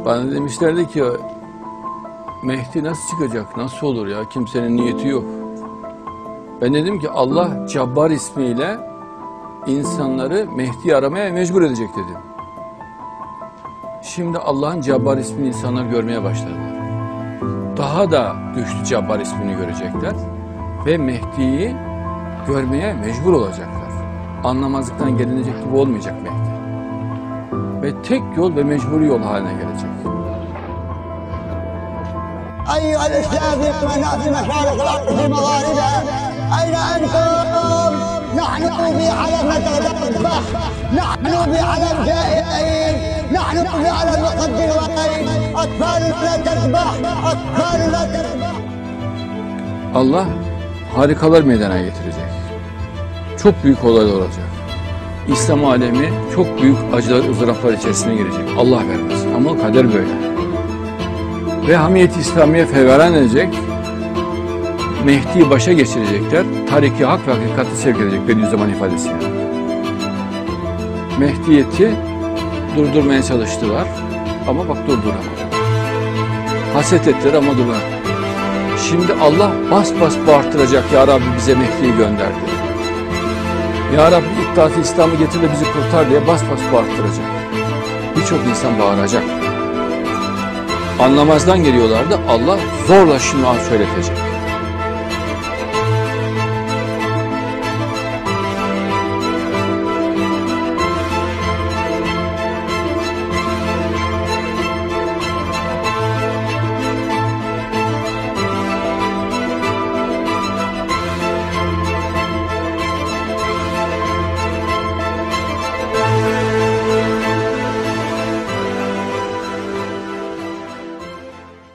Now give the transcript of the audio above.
Bana demişlerdi ki Mehdi nasıl çıkacak, nasıl olur ya, kimsenin niyeti yok. Ben dedim ki Allah Cabbar ismiyle insanları Mehdi'yi aramaya mecbur edecek dedim. Şimdi Allah'ın Cabbar ismini insanlar görmeye başladılar. Daha da güçlü Cabbar ismini görecekler ve Mehdi'yi görmeye mecbur olacaklar. Anlamazlıktan gelinecek gibi olmayacak Mehdi. Ve tek yol ve mecburi yol haline gelecek. أيها الإسلام في مشارق الأرض في مغاربها أين أنتم؟ نحن في علم تذبح، نحن في علم جائعين، نحن في علم مقدر وقين، أطفالنا تذبح، أطفالنا تذبح. Allah harikalar meydana getirecek. Çok büyük olaylar olacak. İslam alemi çok büyük acılar, ızdıraplar içerisine girecek. Allah vermez ama kader böyle. Ve hamiyet-i İslamiye fevran edecek, Mehdi'yi başa geçirecekler, tariki hak ve hakikati sevk edecek Bediüzzaman ifadesiyle. Mehdiyeti durdurmaya çalıştılar ama bak durduramadı. Haset ettiler ama durduramadı. Şimdi Allah bas bas bağırtıracak, Ya Rabbi bize Mehdi'yi gönderdi. Ya Rabbi İttihat-ı İslam'ı getir de bizi kurtar diye bas bas bağırtıracak. Birçok insan bağıracak. Anlamazdan geliyorlardı, Allah zorla şimdi söyletecek.